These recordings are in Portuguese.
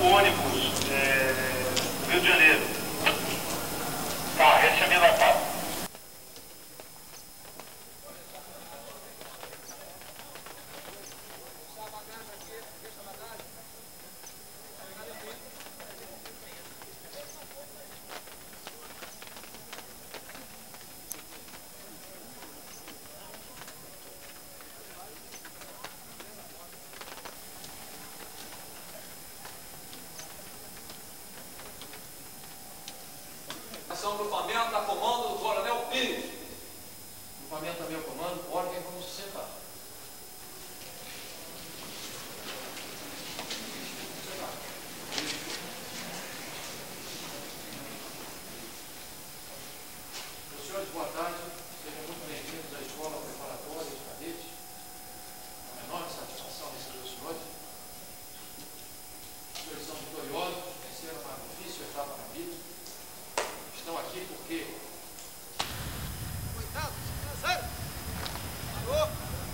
ônibus Rio de Janeiro. Tá, esse é a minha nota. O grupamento a comando do Coronel Pires. O grupamento também ao comando, ordem, vamos se sentar. Meus senhores, boa tarde. Sejam muito bem-vindos à Escola Preparatória dos Cadetes. É uma enorme satisfação receber os senhores. Os senhores são vitoriosos, venceram uma difícil etapa na vida. Estão aqui porque... Coitado, zero. Alô?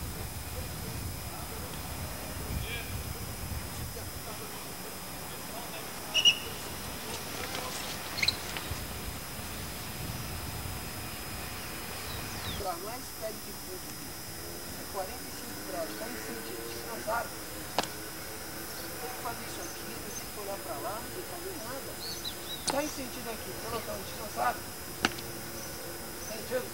Mais pede de fogo. É 45 graus, está em sentido, descansado. Tem que fazer isso aqui, não tem que olhar para lá, não tem que fazer nada. Está em sentido aqui, colocando descansado. Sentido.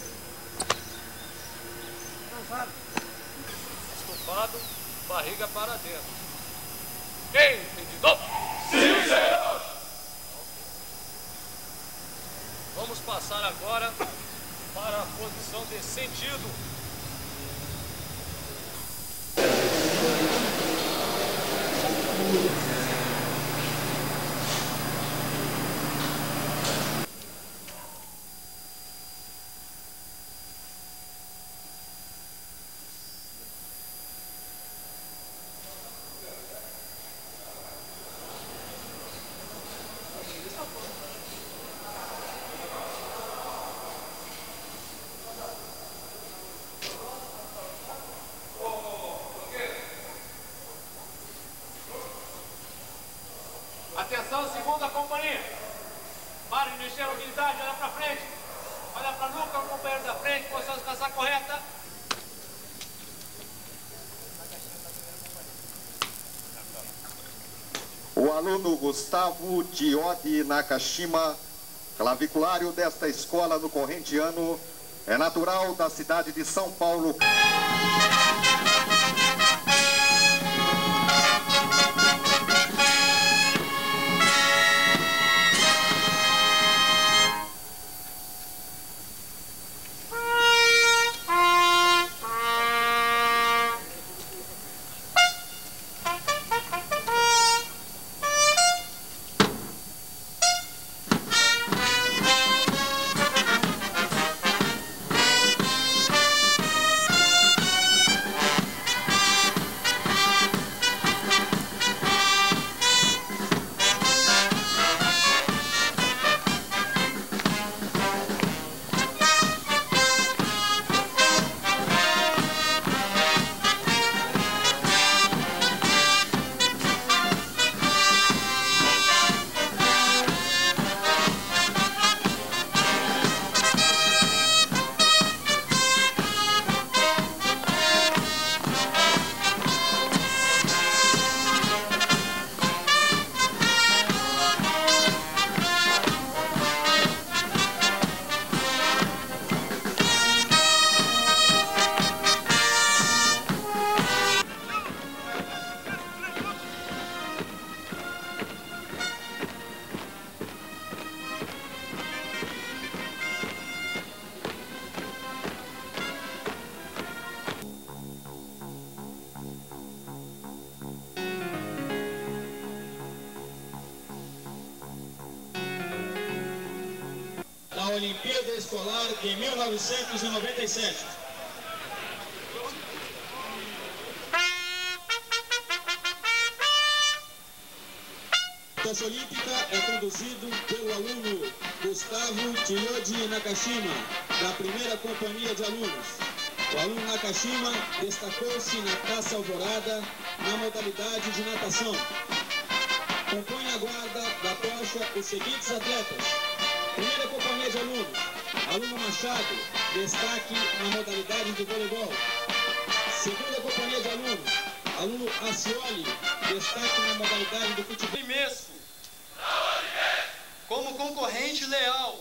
Descansado. Estufado, barriga para dentro. Entendido? Sim, senhor! Vamos passar agora para a posição de sentido. Atenção, segunda companhia. Para de mexer a unidade, olha pra frente. Olha pra nuca, o companheiro da frente, posição de descansar correta. O aluno Gustavo Diode Nakashima, claviculário desta escola no corrente ano, é natural da cidade de São Paulo. da Olimpíada Escolar de 1997. A tocha olímpica é conduzido pelo aluno Gustavo Diode Nakashima, da primeira companhia de alunos. O aluno Nakashima destacou-se na Taça Alvorada na modalidade de natação. Compõe a faixa os seguintes atletas. Primeira companhia de alunos, aluno Machado, destaque na modalidade de voleibol. Segunda companhia de alunos, aluno Acioli, destaque na modalidade de futebol. Mesco, como concorrente leal.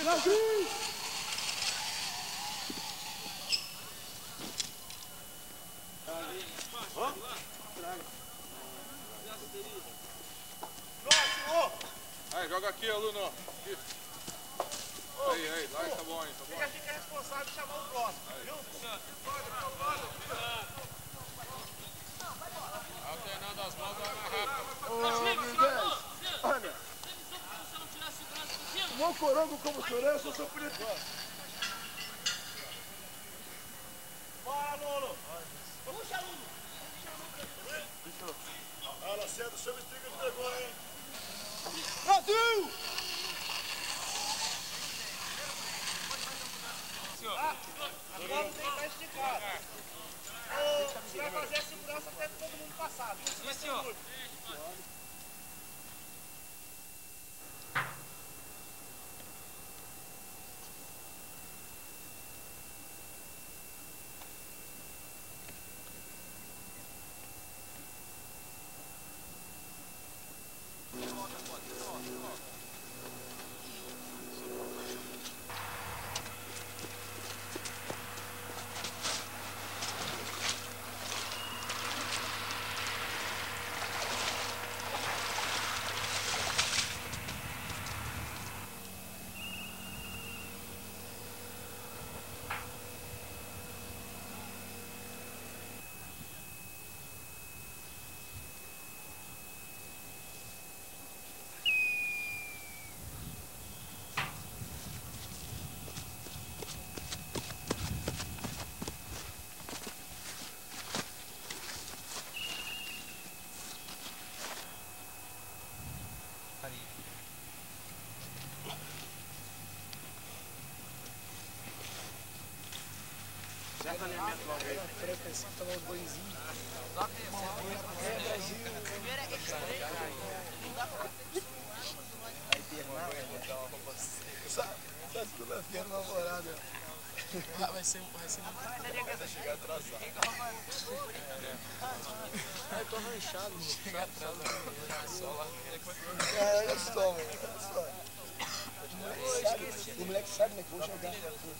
Brasil! Aí, joga aqui, aluno. Aqui. Aí, lá tá bom, hein? Tá bom. A gente é responsável de chamar o próximo, viu? Alternando as mãos, vai mais rápido. Ô, Miguel, olha, um mocorongo como o senhor é, eu sou seu preto. Bora, aluno! Puxa, aluno! Fala, cedo, chama e triga de vergonha, hein? Brasil! Agora não tem mais de casa. Você vai fazer a segurança até todo mundo passar, viu? Isso vai ser muito. Segunda-feira, namorada. Vai ser muito. Vai chegar atrasado. Eu tô arranchado, mano. Chega atrasado. Olha só, mano. O moleque sabe, né? Que vou jogar.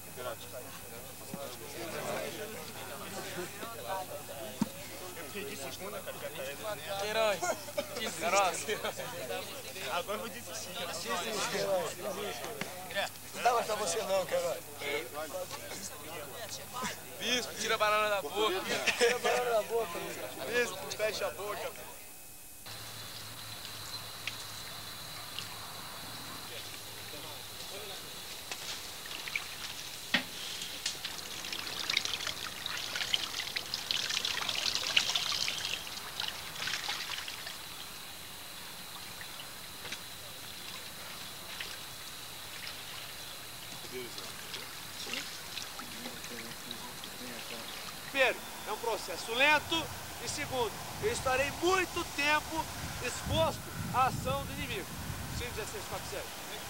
Queiroz. Agora eu vou desistir. Não dá mais pra você não, Queiroz. Bispo, tira a banana da boca. Tira a banana da boca, Bispo, fecha a boca. Primeiro, é um processo lento. E segundo, eu estarei muito tempo exposto à ação do inimigo. 51647.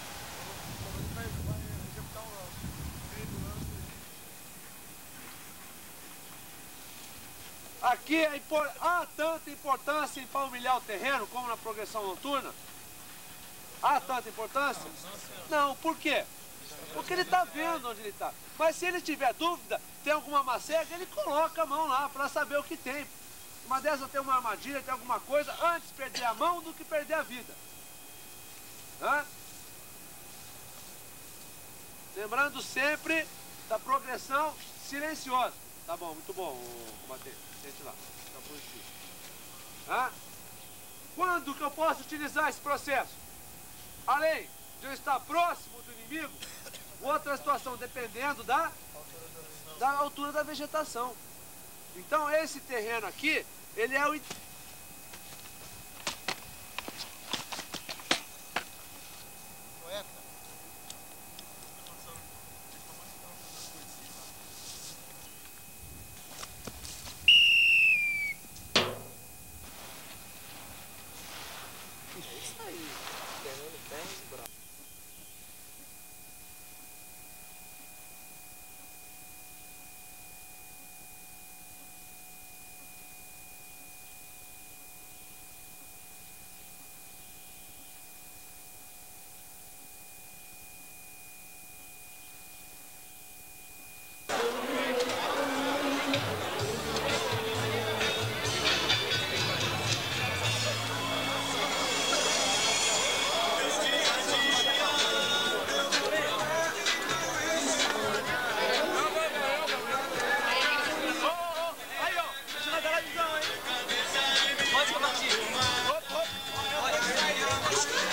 Aqui há tanta importância em palmilhar o terreno como na progressão noturna? Há tanta importância? Não, por quê? Porque ele está vendo onde ele está. Mas se ele tiver dúvida, tem alguma macega, ele coloca a mão lá para saber o que tem. Uma dessas tem uma armadilha, tem alguma coisa, antes perder a mão do que perder a vida. Hã? Lembrando sempre da progressão silenciosa. Tá bom, muito bom, combatente. Sente lá, tá positivo. Hã? Quando que eu posso utilizar esse processo? Além de eu estar próximo do inimigo, outra situação, dependendo da altura da vegetação. Então esse terreno aqui, ele é o... Let's go.